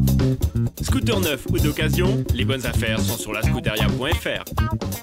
Scooter neuf ou d'occasion, les bonnes affaires sont sur la Scooteria.fr.